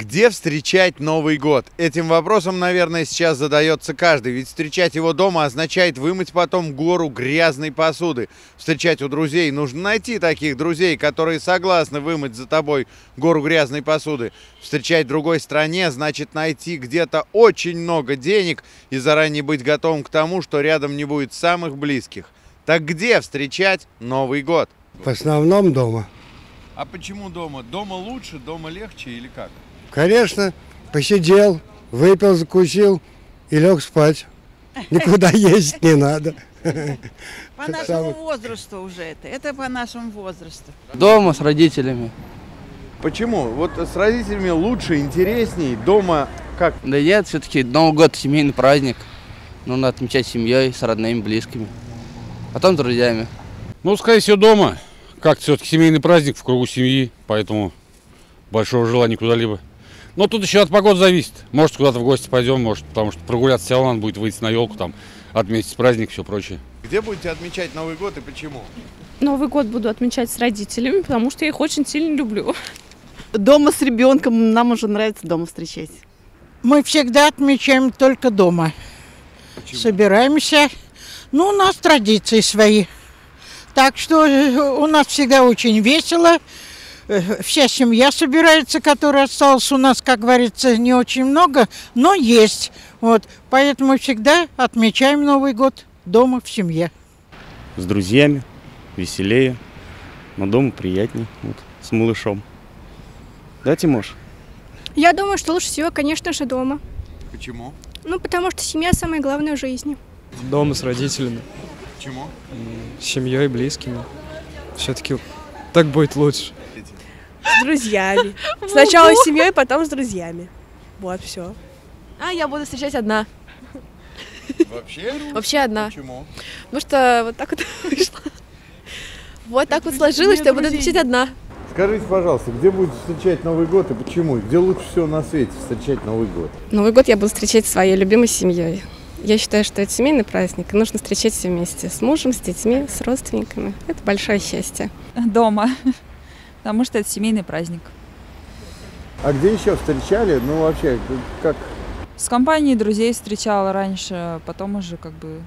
Где встречать Новый год? Этим вопросом, наверное, сейчас задается каждый. Ведь встречать его дома означает вымыть потом гору грязной посуды. Встречать у друзей нужно найти таких друзей, которые согласны вымыть за тобой гору грязной посуды. Встречать в другой стране значит найти где-то очень много денег и заранее быть готовым к тому, что рядом не будет самых близких. Так где встречать Новый год? В основном дома. А почему дома? Дома лучше, дома легче или как? Конечно, посидел, выпил, закусил и лег спать. Никуда ездить не надо. По нашему возрасту уже это по нашему возрасту. Дома с родителями. Почему? Вот с родителями лучше, интересней, дома как? Да нет, все-таки Новый год семейный праздник. Нужно отмечать с семьей, с родными, близкими. Потом с друзьями. Ну, скорее всего, дома. Как все-таки семейный праздник в кругу семьи, поэтому большого желания куда-либо. Но тут еще от погоды зависит. Может, куда-то в гости пойдем, может, потому что прогуляться все равно надо будет, выйти на елку, там, отметить праздник, все прочее. Где будете отмечать Новый год и почему? Новый год буду отмечать с родителями, потому что я их очень сильно люблю. Дома с ребенком, нам уже нравится дома встречать. Мы всегда отмечаем только дома. Почему? Собираемся. Ну, у нас традиции свои. Так что у нас всегда очень весело. Вся семья собирается, которая осталась у нас, как говорится, не очень много, но есть. Вот. Поэтому всегда отмечаем Новый год дома, в семье. С друзьями, веселее, но дома приятней, вот, с малышом. Да, Тимош? Я думаю, что лучше всего, конечно же, дома. Почему? Ну, потому что семья самое главное в жизни. Дома с родителями. Почему? С семьей, близкими. Все-таки так будет лучше. С друзьями. Сначала с семьей, потом с друзьями. Вот, все. А я буду встречать одна. Вообще? Вообще одна. Почему? Потому что вот так вот вышло. Вот так вот сложилось, что я буду встречать одна. Скажите, пожалуйста, где будете встречать Новый год и почему? Где лучше всего на свете встречать Новый год? Новый год я буду встречать со своей любимой семьей. Я считаю, что это семейный праздник, и нужно встречать все вместе. С мужем, с детьми, с родственниками. Это большое счастье. Дома, потому что это семейный праздник. А где еще встречали? Ну, вообще, как? С компанией друзей встречала раньше, потом уже как бы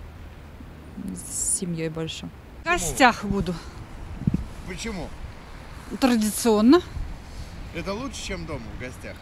с семьей больше. В гостях буду. Почему? Традиционно. Это лучше, чем дома в гостях?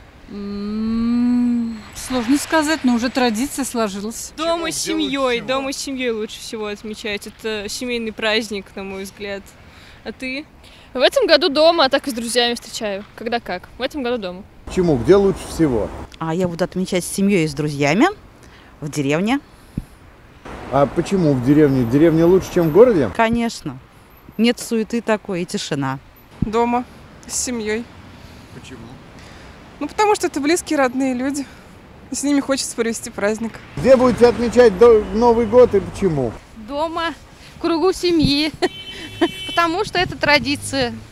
Сложно сказать, но уже традиция сложилась. Дома с семьей лучше всего отмечать. Это семейный праздник, на мой взгляд. А ты? В этом году дома, а так и с друзьями встречаю. Когда как. В этом году дома. Почему? Где лучше всего? А я буду отмечать с семьей и с друзьями в деревне. А почему в деревне? В деревне лучше, чем в городе? Конечно. Нет суеты такой и тишина. Дома, с семьей. Почему? Ну, потому что это близкие, родные люди. И с ними хочется провести праздник. Где будете отмечать Новый год и почему? Дома, в кругу семьи, потому что это традиция.